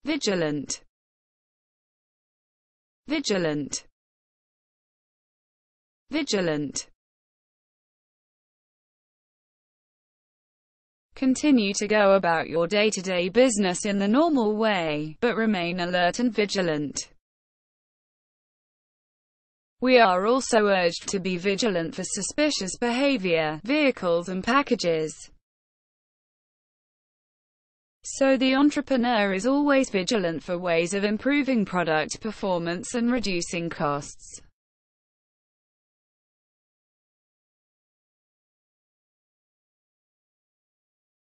vigilant, vigilant, vigilant. Continue to go about your day-to-day business in the normal way, but remain alert and vigilant. We are also urged to be vigilant for suspicious behavior, vehicles and packages. So the entrepreneur is always vigilant for ways of improving product performance and reducing costs.